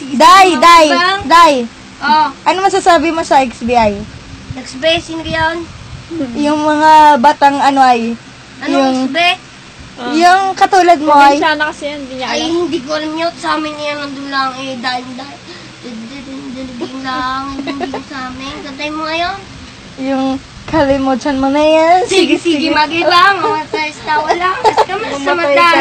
sige. Day. Oh. Ano masasabi mo sa XBI? XB, sino yan? Yung mga batang ano ay? Anong XB? Yung katulad mo ay? Siya na kasi yan, hindi niya Ay, alam. hindi ko alam yun. Sa amin yan, nandun lang eh. Dahil lang. Hindi ko sa amin. Kantay mo ngayon? Yung kalimutan mo na yan. Sige, mag-ibang. Mga tayo lang. Kami sa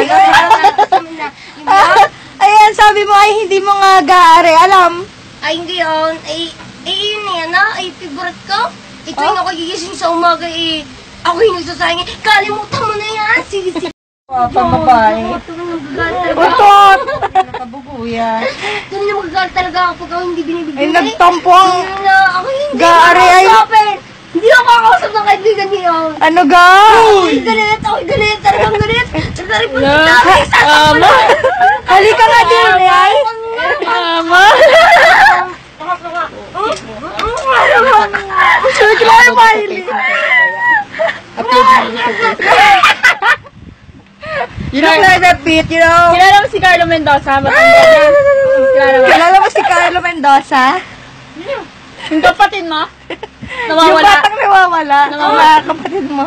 Ayan, sabi mo ay hindi mo nga gaare. Alam? Ay, hindi yun. Yun yan na. Ay, favorite ko. Ito yung ako gigising sa umaga eh. Ako yung nagsasayang eh. Kalimutan mo na yan. Sige. Pamabae. Utot! Nakabuguya. Doon na magagalit talaga ako pag ako hindi binibigyan. Ay, nagtampo ang Ako hindi gaare ay. Hindi ako kakausap ng kaibigan niyo. Ano ga? Ako'y galit. Talagang galit. Nagdaripon kita. Halika nga din ay. Mama! Claire Miley. You look like that Pete, you know? Kilala mo si Carlo Mendoza? Matanda na. Kilala mo si Carlo Mendoza? Yung kapatid mo? Yung Nawawala. batang nawawala. Ang mga kapatid mo.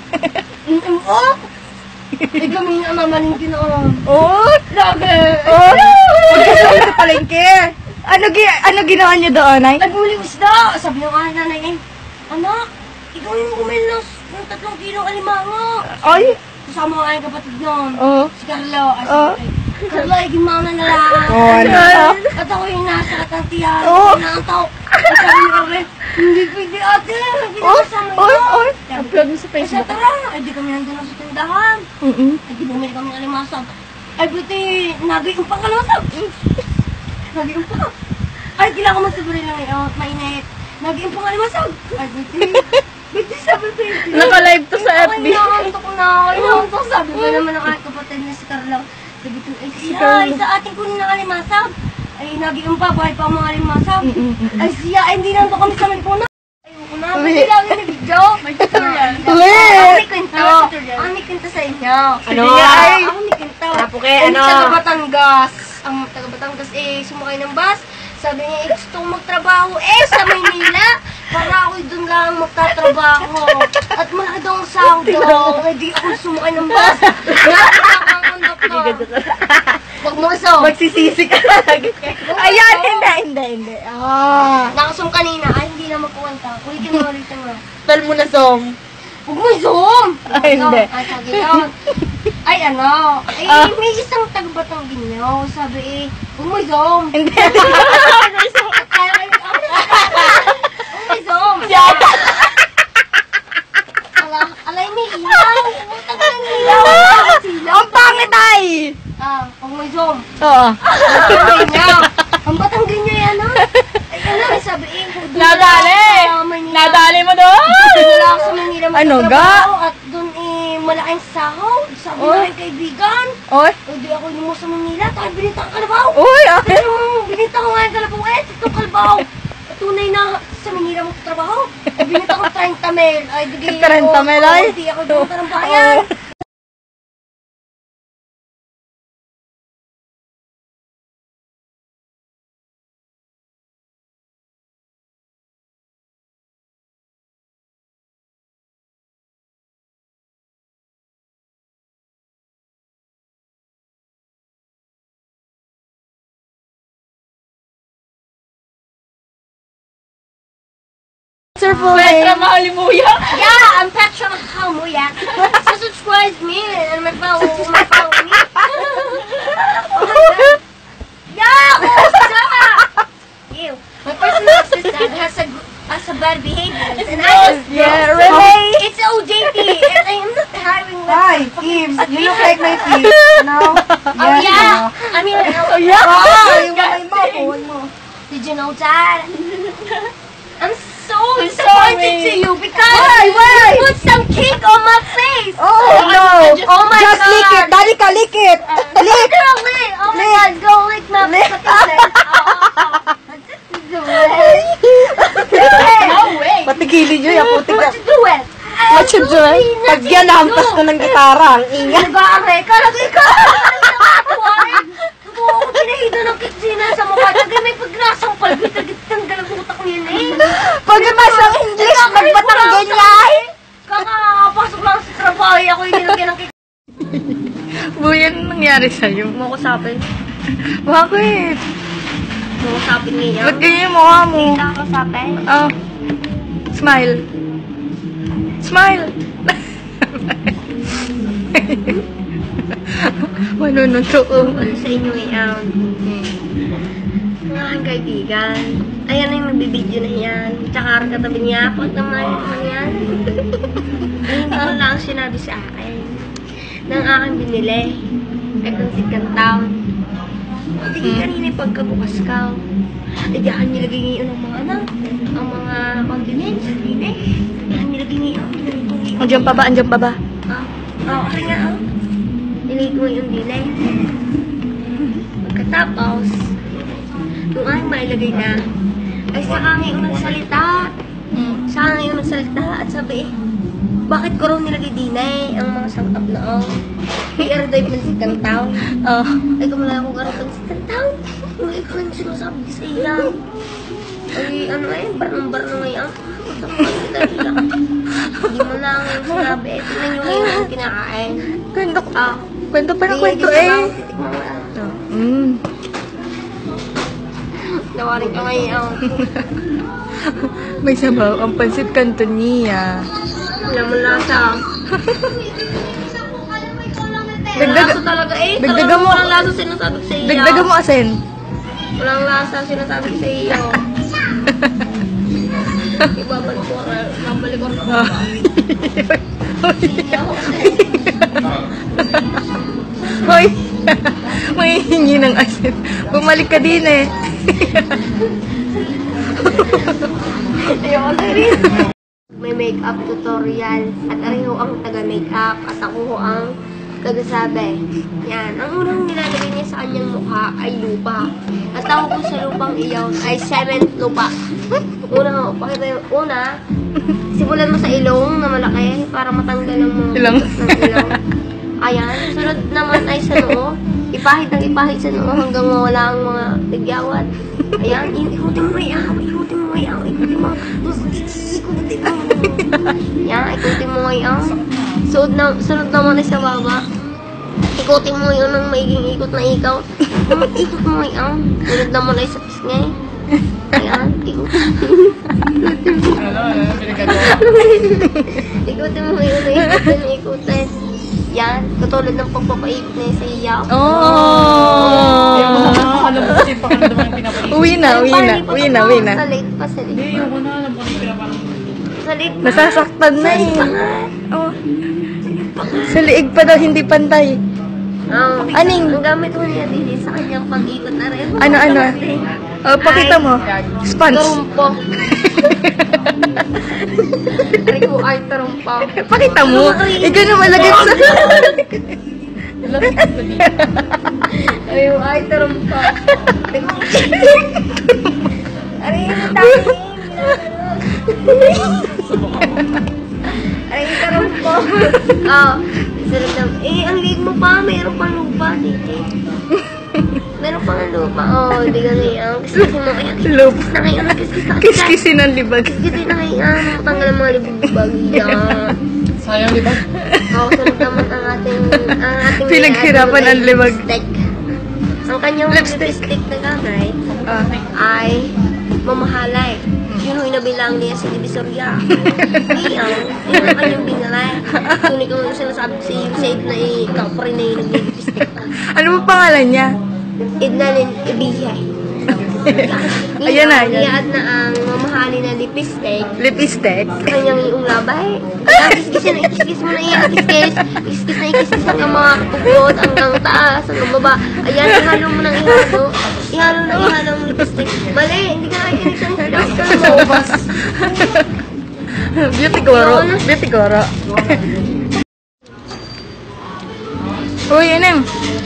Ay, kami na mamalingkin ako. Oh! Grabe. Oh! Pagkasama sa palengke. Ano ginawa niyo doon, ay? Nagmuling isda. Sabi ng nanay, anak, ikaw yung kumilos ng 3 kilong alimango. Ay! Kasama ko ang kapatid nun. Oh. Si Carlo. Oh. Carlo, ay gimana na lang. Oh, ano? At ako yung nasa katantiyan. Oh. Naantaw. At sabi ni Carmen, hindi pwede ate. Hindi kasama yun. Upload mo sa Ay, Facebook. tara. Ay, di kami nandun sa tindahan. Ay, di bumili kami ng alimasag. Ay, buti, nagayong pa kalasag. Nagayong pa. Ay, kailangan ko masaburi lang ngayon. Mainit. Nagayong pa alimasag. Ay, buti. Buti sabi ko yun. Naka-live to sa FB. Ay, nakantok na ako. Ay, nakantok. Sabi ko naman ang aking kapatid na si Carlo. Sabi ko, ay, sa ating kunin ng alimasag. Ay, nagayong pa. Buhay pa ang mga alimasag. Ay, siya, ay, hindi naman kami sa Maricona. Ayoko na. Hindi lang yung video. May tutorial. Ako may kwento. Ako may kwento sa inyo. Ano? Ako may kwento. Tapuke, Ang ano? taga Batangas. Ang taga Batangas sumakay ng bus. Sabi niya, gusto kong magtrabaho sa Maynila. Para ako doon lang magtatrabaho. At malaki daw ang sahod daw. Hindi ako sumakay ng bus. Nakita ko ang konduktor. Huwag mo iso. Magsisisi ka lagi. Ayan, hindi. Nakasum kanina. Ay, hindi na magkuwanta. Ulitin mo. Tal mo na, Som. Huwag mo i-zoom! Ay, hindi. Ay, sabi yun. Ay, ano? Ay, may isang taga-batang ginyaw. Sabi huwag mo i-zoom! Hindi. Huwag mo i-zoom! Alay, may ilaw! Pumunta ka ng ilaw! Ang pangit ay! Huwag mo i-zoom! Oo. Ang batang ganyan yan, ha? Ay, ano, sabi Nadali mo doon! wala ako sa Manila Ano, magtatrabaho at doon malaking sahod. Sabi ng aking kaibigan. Oy. O di ako lumuwas sa Manila, tayo binita ang kalabaw. Uy, Pero binita ko nga yung kalabaw, itong kalabaw. Tunay na sa Manila magtatrabaho. Binita ko 30 mil. Ay, di 30 mil, ay? Hindi ako pumunta ng bayan. Petra Mahalimuya. Yeah, I'm Petra Mahalimuya. So subscribe me and my follow me. Oh my God. Yeah, you. My personal assistant has a bad behavior. And Yeah, really? It's OJT, and I am not having that. Hi, Kim. You look like my feet. No? Oh yeah. I mean, Yeah. Yung kamay mo, kuwan mo. did you know that? I'm so disappointed to you because Why? you put some cake on my face. Oh, no. Oh my Just God. lick it. Dali ka, lick it. Lick. Girl, lick. Oh my God, go lick my Lick. do it. No way. Patigilin nyo yung putik What na. you do it? What you do? Pag yan, hampas ko ng gitara. Ang ingat. Nag-aaray ka, lagi ka. Ako pinahido nga ng kitsina sa mukha. Tagay may pagnasampal. Tanggal ang utak niya na eh. Pagkatapos ng English, magbatanggan niya. Kakapasok lang sa trabaho. Ako yung nilagyan ng kitsina. Buyan, nangyari sa'yo? Mukusapin. Bakit? Mukusapin niya. Ba't ganyan yung mukha mo? Mukusapin. Oh. Smile. Smile. Manununtok ko. Ano sa inyo eh, mga aking kaibigan. Ayan na yung nagbibideo na yan. Tsaka katabi niya, pag naman yan. Ay, hindi ko lang sinabi sa akin. Nang aking binili. Ay, pansit kantaw. Hindi kanina pagkabukas ka. Ay, diyan nilagay ngayon ang mga anak. Ang mga condiments. Hindi. Diyan nilagay ngayon. Andiyan pa ba? Andiyan pa ba? Okay nga. Nilagay ko yung delay. Pagkatapos, nung aking mailagay na, ay saka ngayon nagsalita. Saka ngayon nagsalita at sabi, bakit ko raw nilagay dinay ang mga sangkap na Ay, araday pansit kantaw. Oh. Ay, kumala ko karo pansit kantaw. Ay, kung ano sinasabi ko sa iya. Ay, ano barnong-barnong ngayon. Hindi mo lang yung sinabi. Tingnan nyo ngayon ang kinakain. Kwento ko. Kwento pa ng kwento eh. Nawarin ka ngayon. May sabaw ang pansit Cantonia. Wala mo lasa. Dagdag- Lasa talaga eh. dagdagan mo- Walang lasa sinasabi ko sa iyo. Dagdagan mo asin. Walang lasa sinasabi ko sa iyo. Ibabalik ko. Babalik ko. Hoy! May hingi ng asin. Bumalik ka din eh. Ayoko na rin. May makeup tutorial at ariho ang taga-makeup at ako ho ang tagasabi. Yan. Ang unang nilalagay niya sa kanyang mukha ay lupa. At tawag ko sa lupang iyon ay cement lupa. Una, pakita yung una, simulan mo sa ilong na malaki para matanggal ang mga Ilong? butas ng ilong. Ayan. Sunod naman ay sa noo. Ipahid ng ipahid sa noo hanggang mawala ang mga tigyawat. Ayan. Ikutin mo yaw. Ikutin mo yaw. Ikutin mo. Ikutin mo. Yan. Ikutin mo yaw. Sunod naman ay sa baba. Ikutin mo yun ng maiging ikot na ikaw. Ikot mo yaw. Sunod naman ay sa pisngay. Ayan. Ikutin mo yun na ikutin na ikutin. Yan. Katulad ng pagpapaikot na sa iyaw. Oh! Uwi na, uwi na, uwi na, uwi na. Sa late pa, sa late pa. Sa late pa. Nasasaktan na eh. Oh. Sa liig pa daw, hindi pantay. Oh, Aning? ang gamit mo niya din sa kanyang pag-ikot na rin. Ano? Oh, pakita mo. Sponge. Tarumpo. Ari ko ay tarumpo. Pakita mo. Ikaw na malagay sa... Ari ko ay tarumpo. Ari yung tayo. Ari yung tarumpo. Oh, sarap lang. Ang liig mo pa. Mayroon pang lupa. Meron pang lupa. Oh, di ka ngayon. Kiskisin mo kaya. Lupa. Na ngayon. Kiskis na. Kiskisin ang libag. Kiskisin na ngayon. Matanggal ang mga libag. Yan. Sayang, di ba? Oo, sunod naman ang ating Pinaghirapan ang libag. lipstick. Ang kanyang lipstick na gamit ay mamahalay. Yun ang inabilang niya sa Divisoria. Iyan, yun ang kanyang binalay. Tunig ko sinasabi ko sa iyo, save na ikaw pa rin na yung nag-lipstick. Ano mo pangalan niya? Idnalin ibihe. Ayan na, ayan. Iyaad na ang mamahali na lipstick. Lipstick. Kanyang yung labay. Kiskis na, ikis mo na yan. Kiskis na ikis hanggang mga pugot, hanggang taas, hanggang baba. Ayan, ihalo mo ng ihalo. Ihalo ng lipstick. Mali, hindi ka nakikinig sa instruction mo. Beauty goro. Beauty goro. Uy, Enem.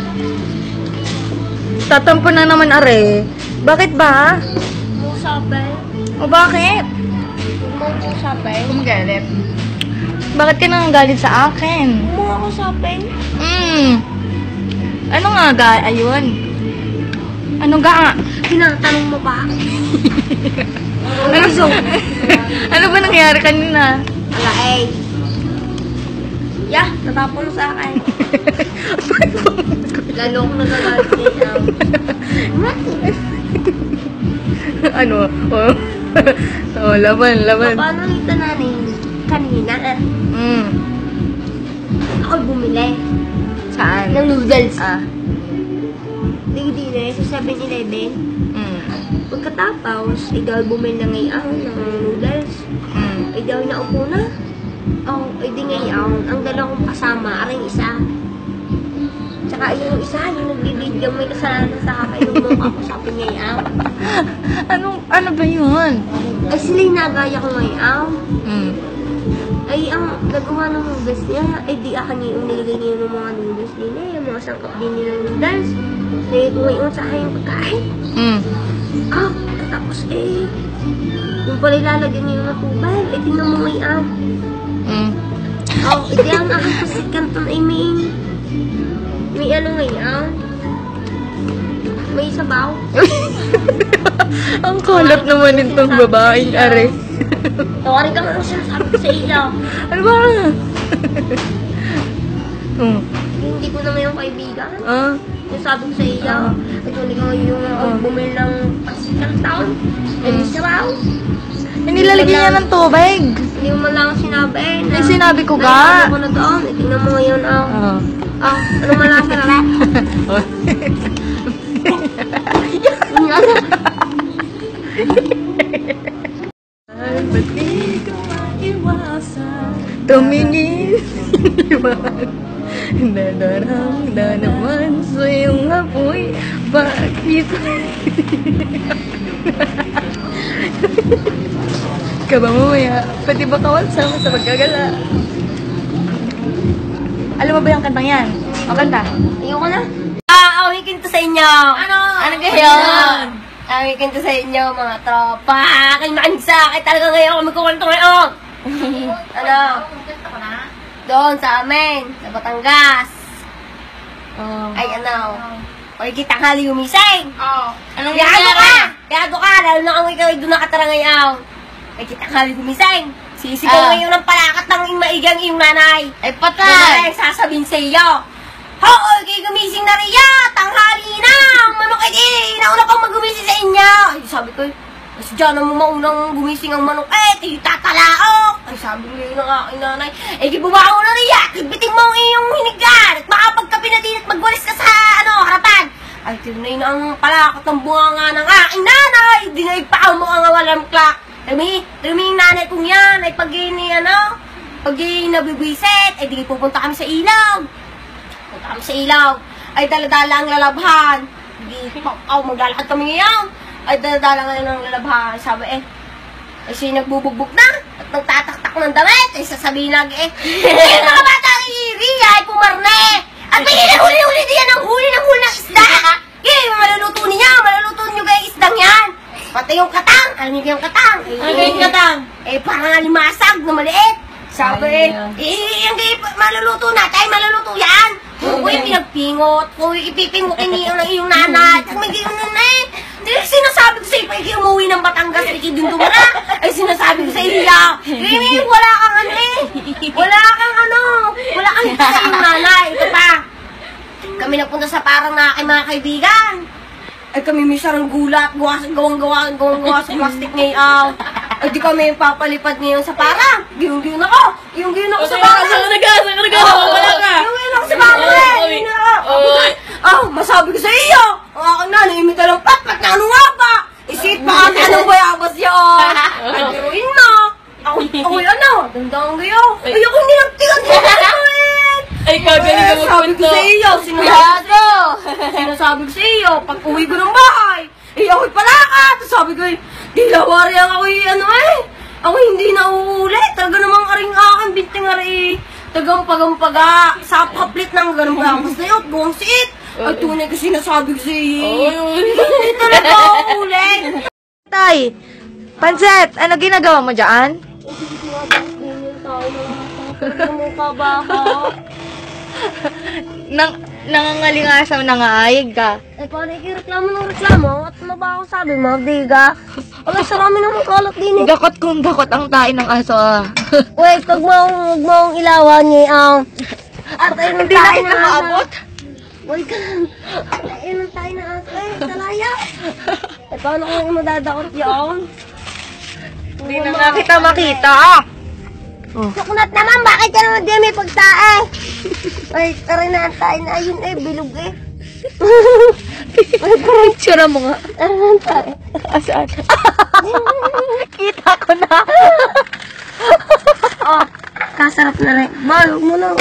Tatampo na naman are. Bakit ba? Musapay. O bakit? Musapay. Kumagalit. Bakit ka nang galit sa akin? Mga kusapay. Ano nga ga? Ayun. Anong gaa? Tinatanong mo ba? Ano ba nangyari kanina? Wala eh. Yeah, natapon sa akin. Lalo akong nagagalit niya. Ano? Oh. Oh, laban. Paano nito nanay? Kanina ako bumili Saan? ng noodles. Ah. Di sa 7-Eleven. Pagkatapos, ikaw bumili na ngayon ng noodles. Ikaw naupo na. Ay di ngayon, ang dalawang kasama, aring isa. Tsaka yung isa, yung nagbibidyo, may kasalanan sa akin yung mukha ko sa akin ngayon. Ano ba yun? Ay sila yung nagaya ko ngayon. Mm. Ay, ang nagawa ng noodles niya, ay di akin yung nilagay niya ng mga noodles din yung mga sangkap din nila ng noodles. Nilagay ko ngayon sa akin yung pagkain. Tapos yung pala ilalagyan niya ng tubig, tingnan mo ngayon. Hindi ang aking pasit kanton ay may ano ngayon. May sabaw. Ang kalat naman itong babaeng are. Tawarin ka mo sinasabi ko sa iyo. Ano ba? Hindi ko naman yung kaibigan. Yung sabi ko sa iyo. Ito hindi ka yung bumili ng pasit kanton. May sabaw. Hindi lalagyan niya ng tubig. Hindi mo lang sinabi. Ay, sinabi ko ka. Ano ko na doon? Tingnan mo ngayon. Ano malasa na lang? Ba't di ka maiwasan? Tumingin iwan. Nadarangda naman sa iyong apoy. Bakit? Ka ba mamaya? Pwede ba kawal sama sa pagkagala? Alam mo ba yung kantang yan? O kanta? Ayoko na. Awikin to sa inyo. Ano kayo? Awikin to sa inyo, mga tropa. Kayo makinig sa akin. Talaga ngayon ako magkukwento ngayon. Ano? Doon sa amin, sa Batangas. Ay, ano? Kita tanghali gumising. Anong Yado ka! Yado ka! Lalo na kung ikaw ay doon nakatara ngayon. Kita tanghali gumising. Sisigaw ngayon ng palakat ng maigang iyong nanay. Ay, patay! Ay, sasabihin sa iyo. Hoy, kayo gumising na riya! Tanghali na! Manok nauna pang magumising sa inyo! Ay, sabi ko, mas dyan naman maunang gumising ang manok tayo tatalaok! Ay, sabi ko yun ng aking nanay, kibubaho na riya! Kibitin mo ang iyong hinigan! At makapagkapi na din at magwalis ka sa, harapan! Ay, tinay na ang palakat ng bunga ng aking nanay! Dinaig pa mo ang walang clock! Rumi yung nanay kong yan, ay pag nabibwisit, ay di pupunta kami sa ilog. Punta kami sa ilog, ay daladala ang lalabhan. Maglalakad kami ngayon, ay daladala ngayon ang lalabhan. Sabi ay nagbububog na, at nagtataktak ng damit, ay sasabihin lagi mga bata ang iri, ay pumarne. At may huli diyan ang huli ng isda. Maluluto niyo ba yung isdang yan? Pati yung katang, alam niyo yung katang? Ano yung katang? Parang alimasag na maliit. Sabi, maluluto na, tayo maluluto yan. Kung pinagpingot, kung ipipingutin niyo ng iyong nanay, kung may iyong nanay, sinasabi ko sa iyo, pag umuwi ng Batangas, din tumara, ay sinasabi ko sa iyo, Remy, wala kang wala kang sa iyong nanay. Ito pa, kami napunta sa parang na aking mga kaibigan. Ay kami may sarang gulat, gawang-gawa sa plastic ngayon. Ay di kami papalipad ngayon sa parang. Giyong-giyon ako sa parang. Saan ka? Wala ka! Giyong-giyon ako sa parang. Masabi ko sa iyo, ang aking nanay, imita lang pat na ano nga ba? Isip pa kami anong bayabas yun. Ay diruin mo. Ako'y dandang gayo. Ay ako hindi nagtigan ko. Ay, kagaling ka Sabi ko sa iyo, sinasabi ko sa iyo, pag uwi ko ng bahay, ako'y palakat. Sabi ko, di lawari ang ako'y ako hindi na uuuli. Talaga namang aring aking binting ari. Tagampaga, sa kaplit ng ganun ba? Basta yun, buwang siit. At tunay ko sinasabi ko sa iyo. Hindi talaga uuuli. Tay, Panset, ano ginagawa mo dyan? Mukha ba ako? nangangalingasaw nangaayag ka. Eh, paano ikireklamo ng reklamo? At ano ba ako sabi mo, diga? Wala, sarami naman kalat din eh. Gakot kung gakot ang tain ng aso ah. Wait, wag mo akong ilawan niya. At ayun ang Hindi na tayo kita ng maabot. aso. Wait ka lang. At ayun ang tayo ng aso. Eh, talaya. Eh, paano kung madadakot yun? Hindi na nga kita makita. Suknat naman, bakit ka naman di may pagtae? Ay, tara na ang tayo na. Ayun eh, bilog eh. Tsura mo nga. Tara na ang tayo. Asaan? Kita ko na. Oh, kasarap na rin. Balog mo na.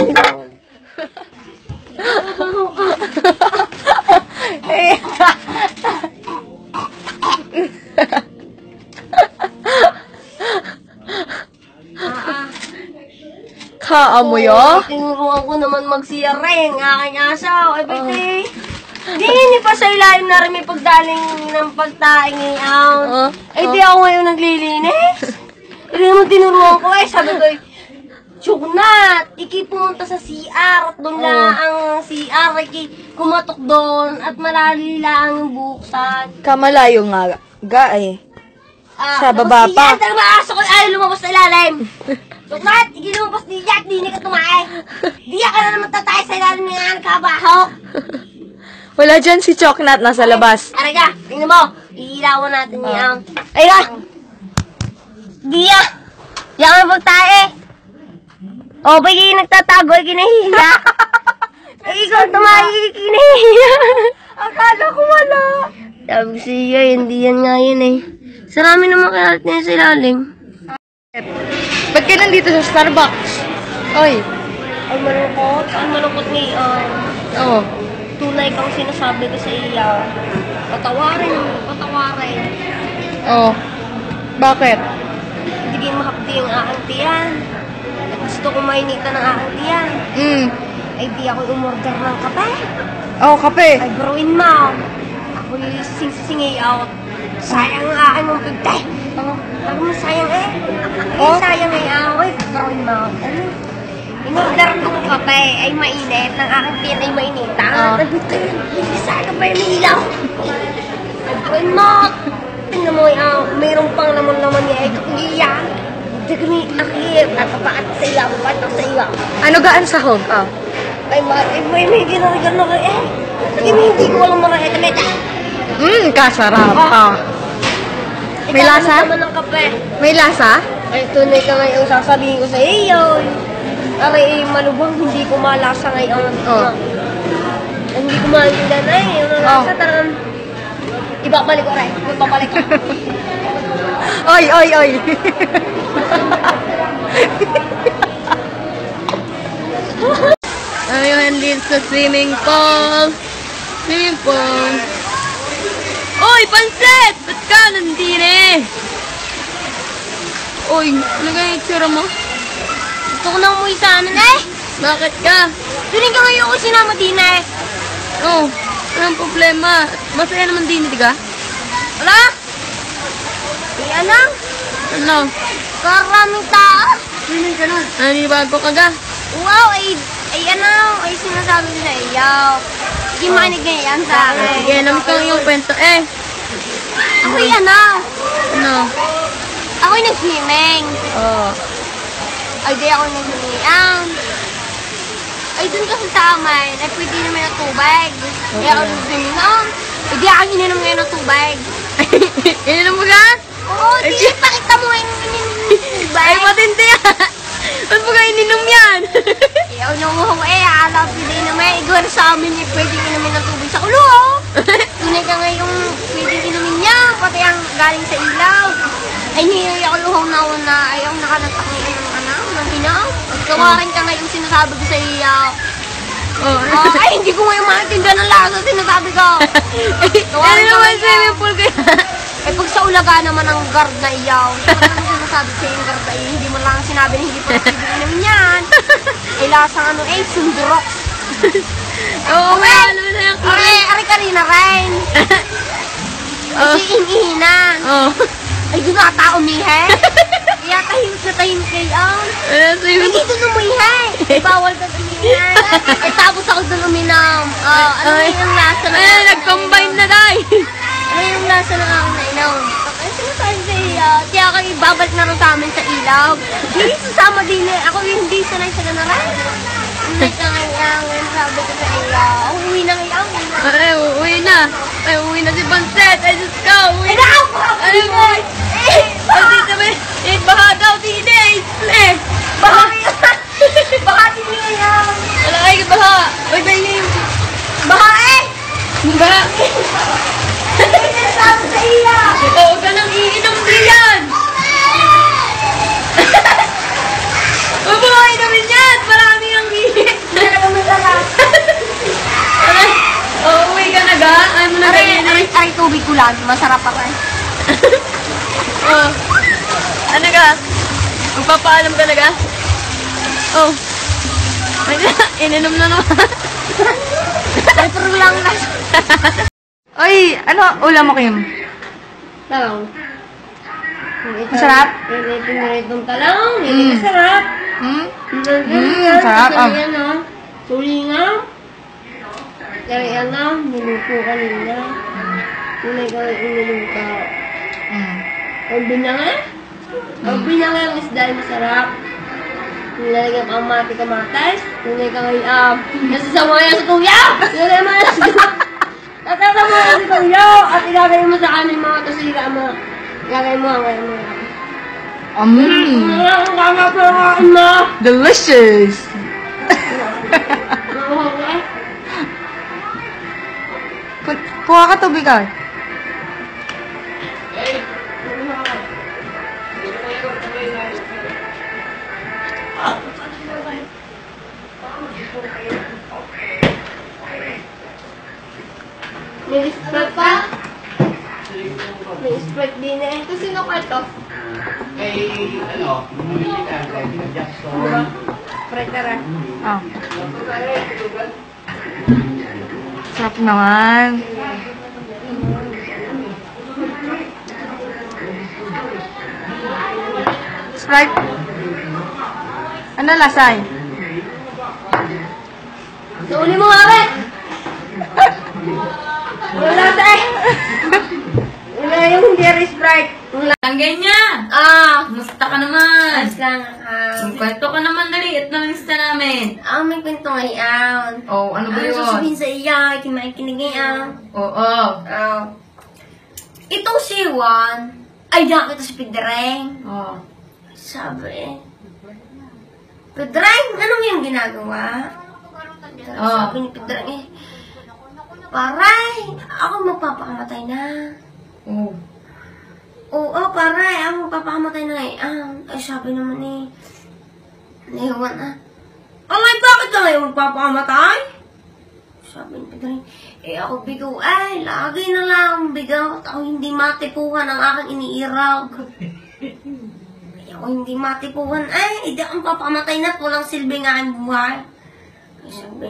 Kaamoy Tinuruan ko naman mag-CRM, aking asaw. Ay, pwede. Hindi pa sa ilalim na rin may pagdaling ng pagtaing ngayon. Ay, di ako ngayon naglilinis. Hindi naman tinuruan ko eh. Sabi ko, Chuknat, iki pumunta sa CR at doon lang ang CR, iki kumatok doon at malalila ang buksan. Kamalayo nga. Eh. Sa baba pa. CR, talaga aso ko ayaw lumabas sa ilalim. Chuknat, iki lumabas di at di ka tumae. Di ka na naman tatay sa ilalim ng kabaho. Wala dyan si Choknat, nasa labas. Aray ka, tingnan mo. Iilawan natin yan. Ay ka! Diya! Diya ka magtae. O, ba yung nagtatago ay kinahihiya? Eh, ikaw tumahi kinahihiya. Akala ko wala. Sabi ko siya, hindi yan nga yun eh. Sarami naman kayalat niya sa ilalim. Ba't ka nandito sa Starbucks? Oy. Ay, malungkot. Ang malungkot ngayon. Oo. Tunay kang sinasabi ko sa iya. Patawarin. Oo. Bakit? Hindi kayo makapti ang aking tiyan. Gusto ko mainita ng aking tiyan. Ay di ako umorder ng kape. Oo, kape. Ay bruin mo. Ako yung sing-singay out. Sayang ang aking mong pagtay. Ako mo sayang eh. Ay sayang eh ako. Ay bruin mo. Ano? In-order kong kape ay mainit. Ng aking tiyan ay mainita. Sabi ko yun. Sayang pa yung ilaw. Ay bruin mo. Tingnan mo mayroong pang naman niya. Ay kapigiyan. Hindi kami akit at papaat sa ilaw, papaat sa ilaw. Ano gaan sa home? Ay, may ginarigan na kayo eh. Hindi ko walang mga etameta. Kasarap. May lasa? Ikaw ng kape. May lasa? Ay, tunay ka ngayon sasabihin ko sa iyo. Aray, malubang hindi ko malasa ngayon. Hindi ko malindan ay. Yung lasa tarang. Ibabalik ko rin. Ibabalik ko. Oy. Ayun din sa swimming pool. Oy, pansit! Ba't ka nandun eh? Oy, ano ganyan yung tsura mo? Gusto ko na umuwi sa amin eh. Bakit ka? Turing ka ngayon ko sinama din eh. Oh, anong problema? Masaya naman din, di ka? Wala? Anang? Ano? Karaming tao. Nanibago ka ga? Wow, ay sinasabi ko na iyaw. Hindi makinig na yan sa akin. Sige, alam ko yung kwento eh. Ako'y Ano? Ako'y nag-swimming. Ay, di ako nag-swimming. Ay, dun kasi sa amin, ay pwede naman ng tubig. Kaya ako nag-swimming. Ay, di ako ininom ngayon ng tubig. Ininom mo ka? Oo, di pakita mo ngayon ininom ng tubig. Ay, matindi yan. Ba't mo ka ininom yan? Ayaw nung alam pwede naman. Igor sa amin eh, pwede inumin ng tubig sa ulo. Tunay ka ngayong pwede inumin niya. Pati ang galing sa ilaw. Ay, nihiyay ako luhaw na una. Ayaw nakanatak niya ng hinaw. Pagkawarin ka ngayong sinasabi ko sa iyo. Ay, hindi ko ngayon maintindihan ng lasa sinasabi ko. Ano naman swimming pool ka? Eh, pag sa ulaga naman ang guard na iyaw. Ano sinasabi sa yung guard na hindi mo lang sinabi na hindi pa pwede inumin yan. Ay, lasang sundurok. Oo, nga, alam na yung Ari ka rin na rin. Kasi inihina. Ay, doon na tao umihe. Kaya tahimik na tahimik kayo. Ano swimming Ay, dito na umihe. Bawal ka umihe. Ay, tapos ako doon uminom. Ano yung lasa na? Ay, nag-combine na, day. Ano yung lasa na ako nainom? Ay, sinasabi sa iya. Kaya kayo babalik na rin sa amin sa ilaw. Hindi sasama din eh. Ako yung hindi sanay sa ganaran. Hindi ka ngayon, sabi ko sa iya. Uwi na ngayon. Ay, uuwi na. Ay, uuwi na si Bonset. Ay, Diyos ko. Uuwi Ay, na. naku! Ano mo? Ay, dito ba? Eh, baha daw, teenage. Eh, Baka yan. Baka din ngayon. wala kayo baha. Uy, ba yung... Baka eh. Baha. Hindi sasama sa iya. Oo, ka nang iinom diyan. Huwag mo kayo namin yan. Marami ang iinom. Hindi na kami sarap. Aray, uuwi ka na ga? Ano na ganyan eh? Ay, tubig ko lang. Masarap pa rin. Oh. Ano ka? Magpapaalam ka na ga? Oh. Ay, ininom na naman. Ay, pero lang na. Ay, ano ulam mo, Kim? Talong. Masarap? Itong talong. Hindi masarap. Hmm? Sarap. Sarap. Yan o. Sulingaw. Kaya yan o. Niluto kanina. Tunay ka iniluto. Hmm. Ang binanga. Ang binanga ang isda ay masarap. Nilalagyan ka ang mati-kamatas. Tunay ka ngayon. Nasasama yan sa tuya. Tunay mo yan sa tuya. Nasasama yan sa tuya. At ilagay mo sa amin mga kasira mo. Ilagay mo ang ngayon mo. Ang kama po ang mo. Delicious! Kuha ka tubig ka. May Sprite pa? May Sprite din eh. Ito sino ka ito? Bumili ka kay Jackson. Sprite ka rin. Oh. Sarap naman. Sprite. Ano lasay? Sa uli mo nga rin! Wala tayo! Wala yung hindi rin Sprite. Wala. Tanggay niya! Musta ka naman? Ayos lang. Kwento ka naman dali at namista namin. May kwento ngayon. Oh, ano ba yun? Sasabihin sa iya, kimakinig ngayon. Oo. Itong si Juan, ay diyan kita si Pedreng. Oh. Sabi, Pedreng, anong yung ginagawa? Sabi ni Pedreng paray, ako magpapakamatay na. Oh. Oo, paray, ako magpapakamatay na ngayon. Ay, sabi naman ni Juan, Alay, bakit ka ngayon magpapakamatay? Sabi ni Pedreng, ako bigaw, lagi na lang bigaw. At ako hindi matipuhan ang aking iniirag. Ako hindi matipuhan, hindi akong papakamatay na at walang silbi ng aking buhay. Ay,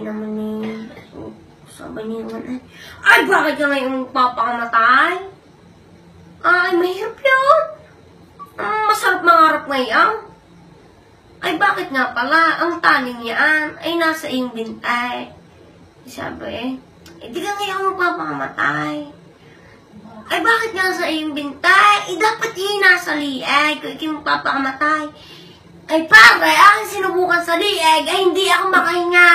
sabi ni Juan, bakit ka ngayon magpapakamatay? Ay, mahirap yun. Masarap mangarap ngayon. Ay, bakit nga pala? Ang taling yan ay nasa iyong bintay. Sabi, di ka ngayon magpapakamatay. Ay, bakit nga sa iyong bintay? Dapat yun nasa lieg. Kung ikaw magpapakamatay. Ay, pare, aking sinubukan sa lieg. Ay, hindi ako makahinga.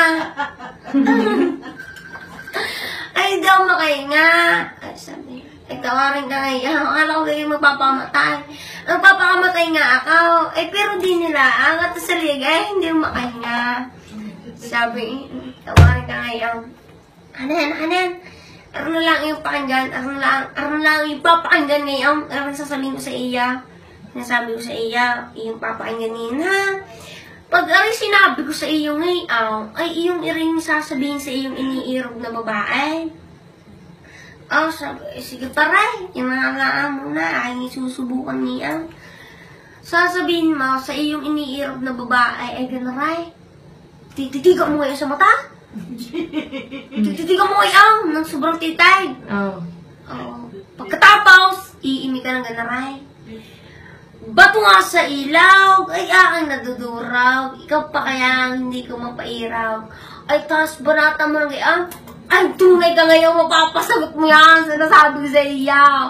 Ay, hindi ako makahinga. Ay, sabi, tawarin ka ngayon. Akala ko kayo magpapakamatay. Magpapakamatay nga ako. Pero di nila. Angat sa lieg. Ay, hindi ako makahinga. Sabi, tawarin ka ngayon. Anen. Ano na lang yung pakinggan. Ano lang yung papakinggan ngayon. Ano sasabihin ko sa iya. Sinasabi ko sa iya. Yung papakinggan ngayon, ha? Pag sinabi ko sa iyo ngayon, ay iyong ring sasabihin sa iyong iniirog na babae. Sabi, sige paray. Yung mga mo na, ay susubukan niya. Sasabihin mo sa iyong iniirog na babae, ay ganaray. Tititigan mo ngayon sa mata? Tititigan mo ngayon ng sobrang titay. Oh. Pagkatapos, iimi ka ng ganaray. Bato nga sa ilaw, ay aking naduduraw. Ikaw pa kaya hindi ko mapairaw. Ay, tas banata mo lang ay, tunay ka ngayon, mapapasagot mo yan. Sinasabi ko sa iyaw.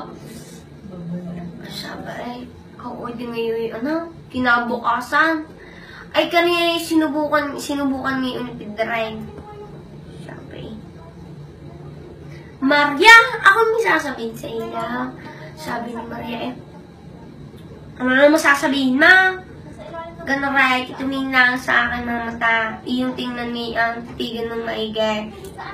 Sabi, ay, ako din ngayon, kinabukasan. Ay, kanina sinubukan ngayon ni Pedreng. Sabi, Maria, ako may sasabihin sa iyaw. Sabi ni Maria, ano na masasabihin, ma? Gano'n right, tumingin lang sa akin mga mata. Iyong tingnan niya, titigan ng maigay.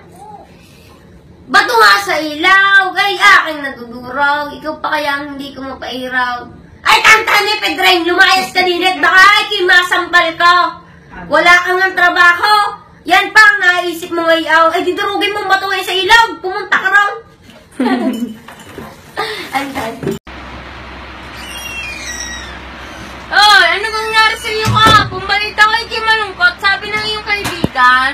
Bato nga sa ilaw, ay aking naduduraw. Ikaw pa kaya hindi ko mapairaw. Ay, tanta ni Pedreng, lumayas ka din at baka ay kimasampal ka. Wala kang ng trabaho. Yan pa ang naisip mo ngayon. Ay, didurugin mo bato nga sa ilaw. Pumunta ka ron. Oh, ano nangyari sa iyo ka? Pumalita kay Kim malungkot, sabi ng iyong kaibigan.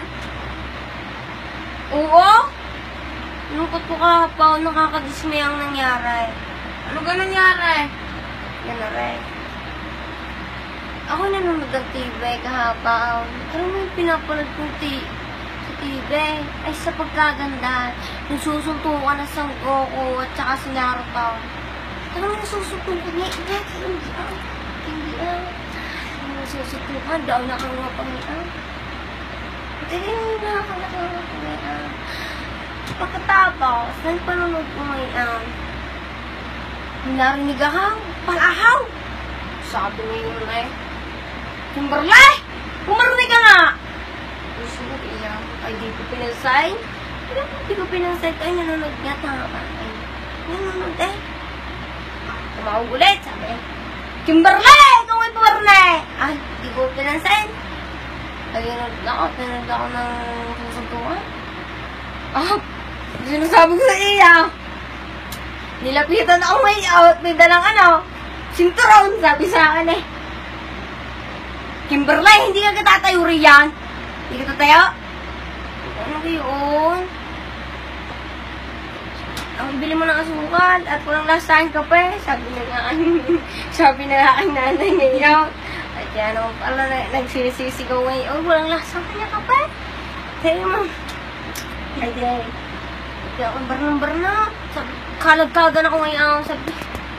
Oo? Lungkot ko kahapon, nakakadismay ang nangyari. Ano ga nangyari? Yan na rin. Ako nanonood ng TV kahapon. Ano mo yung pinapanood kong sa TV? Ay, sa pagkaganda. Yung susuntukan na Sang Goku at saka si Naruto. Ano mo yung susuntukan niya? Hindi Ano yung susuntukan? Daw na kang mapangian. Hindi yung nakakalakangapangian. Pagkatapos, nagpanood ko ngayon. Narinig ahang, palahaw. Sabi niya yun Kimberly! Kumarinig ka nga! Gusto ko iya. Ay, di ko pinansay. Di ko pinansay. Ay, nanonood nga. Tama ba? Ay, nanonood Tumawag ulit. Sabi, Kimberly! Ikaw ay Kimberly! Ay, di ko pinansay. Ay, nanonood ako ng susuntukan. Sinasabi ko sa iya. Nilapitan ako may dalang sinturon, sabi sa akin Kimberly, hindi ka katatayo riyan. Hindi ka tatayo? Ano ba yun? Ang bili mo ng asukal at walang lasahan kape. Sabi na aking nanay ngayon. At yan naman pala, nagsisisigaw ngayon. Oh, walang lasahan kanya kape. Sabi mo, ay di, hindi ako barnang-barna. Sabi, kalag-kagan ako ngayon. Sabi,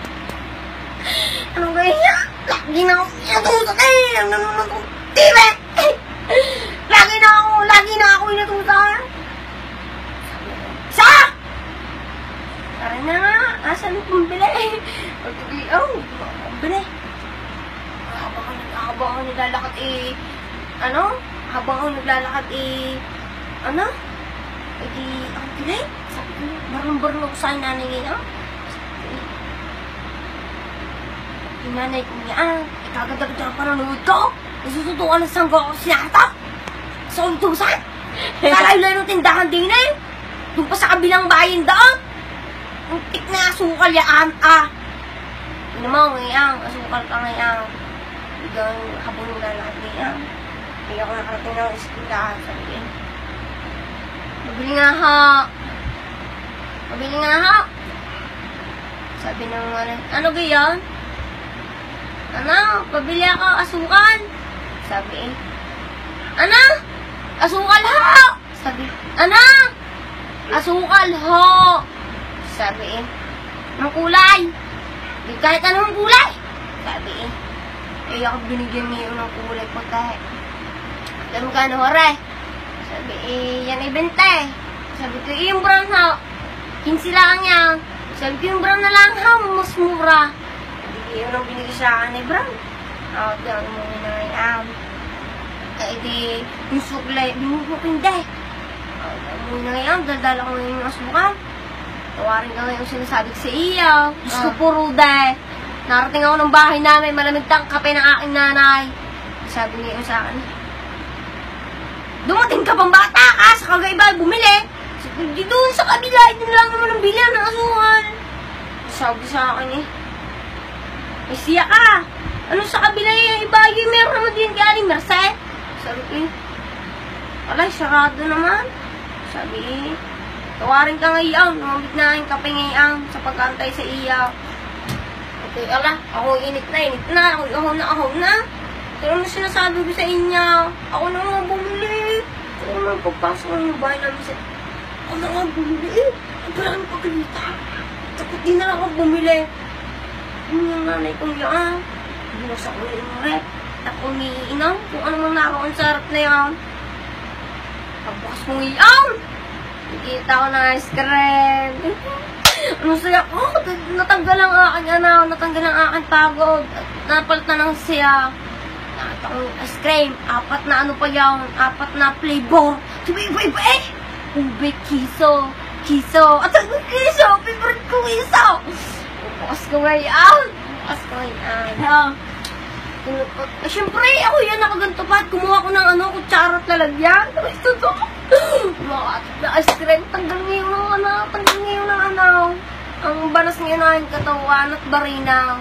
ano kaya? Lagi na ako inatusak Ang nanonood kong TV! Lagi na ako inatusak Sa! Tara na nga, asan yung bili? Bili. Habang ako naglalakad ang bili? Sabi ko, barong-barong ako sa nanay ngayon. Yung nanay ko niya, ikagadagat na panonood ko. Nasusutukan ng sanggo ako sinata. Sa utusan. Kalayo-layo ng tindahan din Doon pa sa kabilang bayan doon. Ang tik na asukal yaan Yun naman ngayon, asukal ka ngayon. Hanggang habang nilalakad ngayon. Hindi ako nakarating ng eskwelahan. Sabi ko, Mabili nga ha. Sabi ng ano gayon? Ano? Pabili ako asukal. Sabi ano? Asukal ho! Sabi, ano? Asukal ho! Sabi ng kulay. Di kahit anong kulay. Sabi eh ako binigyan niyo ng kulay puti. Alam mo kano hore? Sabi yan ay 20. Sabi ko, yung brown ho. 15 lang yan. Sabi ko, yung brown na lang ho. Mas mura. Yun ang binigay sa akin brown. Doon mo na di, yung suklay, binubuk hindi. Doon mo na ngayon, daldala ko yung asukal. Tawarin ka ngayon sinasabi ko sa iyo. Diyos ko puro narating ako ng bahay namin, malamig tang kape ng aking nanay. Sabi niya sa akin, dumating ka pang bata ka, sa Kagayba, bumili. Di doon sa kabila, hindi lang naman ang bilhan ng asukal. Sabi sa akin ay siya ka. Ano sa kabila yung iba yung meron naman din kaya ni Merced? Sabi ko, alay, sarado naman. Sabi, tawarin ka ngayon. Lumamit na aking kape ngayon sa pagkantay sa iya. Sabi ko, ala, ako init na, ako na. Pero ano sinasabi ko sa inyo? Ako na nga bumili. Ako na pagpasok ng bahay namin sa... Ako na nga bumili. Ang pala ang pagkalita. Takot din na lang ako bumili. Yun yung nanay kong yan. Binasa ko yung rep. Ako umiinom kung ano mang naroon sa harap na yan. Pagbukas kong iyaw. Nakita ko ng ice cream. Ano saya ko? Natanggal ang aking natanggal ang aking pagod. Napalit na ng siya. Nakita ko yung ice cream. 4 na ano pa yan. 4 na flavor. Iba eh. Ube, kiso. At ang kiso. Favorite ko kiso. Bukas ko ngayon. Siyempre, ako yan nakaganto pa. Kumuha ko ng kutsara at lalagyan. Ito to. Mga ice cream. Tanggal ngayon ng ang banas ngayon ng katawan at barina.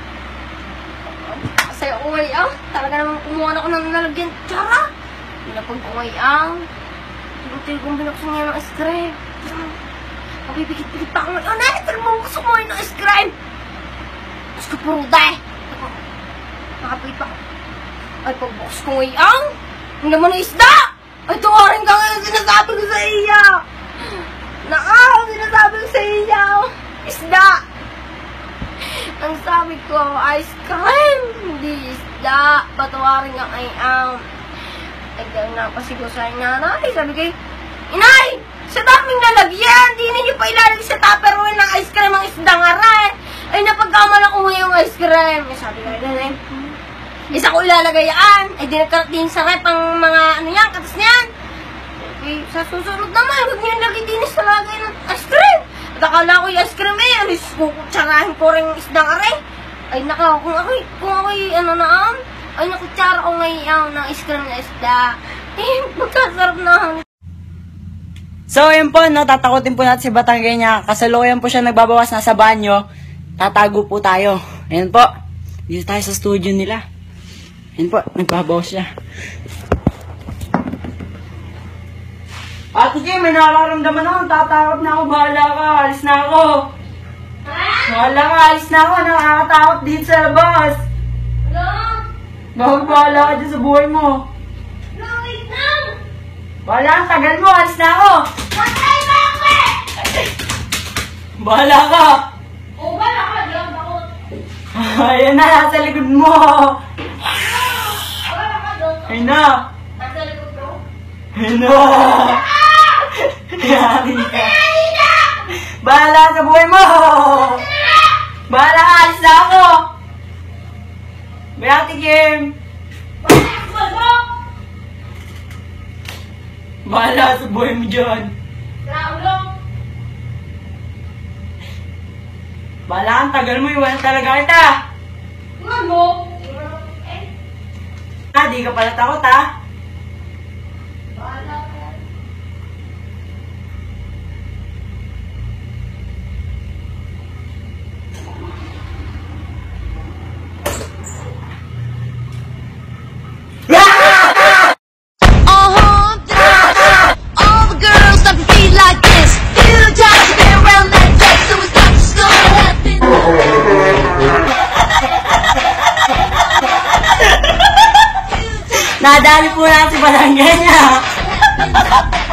Kasi uway talaga naman kumuha na ko ng nalagyan. Tsara! Pinapag uway Tinutil kong binuksan ngayon ng ice cream. Pagpipikit-pikit pa ako ngayon. Ito naman gusto ko ngayon ng ice cream. Gusto ko puruda nakapikit pa ako. Ay, pagbukas ko ngayon. Ang naman ng isda! Ay, tuwarin ka ngayon. Sinasabi ko sa iya. Sinasabi ko sa iya. Isda! Ang sabi ko, ice cream! Hindi isda. Patawarin ka ngayon. Ay, gano'n napasigaw sa nanay. Sabi ko, Inay! Sa daming lalagyan! Di ninyo pa ilalagay sa tupperware ng ice cream ang isda nga rin! Ay, napagkamala ko ngayong ice cream. Ay, sabi ko, nanay, isa ko ilalagay yan. Ay, din sa rep ang mga katas niyan. Okay, sa susunod naman, huwag niyo nilagay din sa lagay ng ice cream. At akala ko yung ice cream alis ko, kutsarahin ko rin isda nga rin. Ay, naka, kung ako'y ay, nakutsara ko ngayon ng ice cream na isda. Eh, magkasarap na. So, yun po, tatakotin po natin si Batanggenya. Kasalukuyan po siya nagbabawas, nasa banyo. Tatago po tayo. Ayan po. Dito tayo sa studio nila. Ayan po, nagbabawas siya. Ate Jay, may nakaramdaman ako. Tatakot na ako. Bahala ka. Alis na ako. Bahala ka. Alis na ako. Nakakatakot dito sa labas. Bahala ka dyan sa buhay mo. Wait lang! Bahala ka. Tagal mo. Alis na ako. Patay ba ako Bahala ka. O, wala ka. Di ang bakot. Ayan na. Nasa likod mo. Wala ka doon. Ayun na. Nasa likod ko. Ayun na. Yari ka. Bahala sa buhay mo. Bahala ka. Alis na ako. Ate Kim. Bahala sa buhay mo dyan. Bahala ang tagal mo. Iwan talaga kita. Di ka pala takot ha. Nadali po natin si Batanggenya.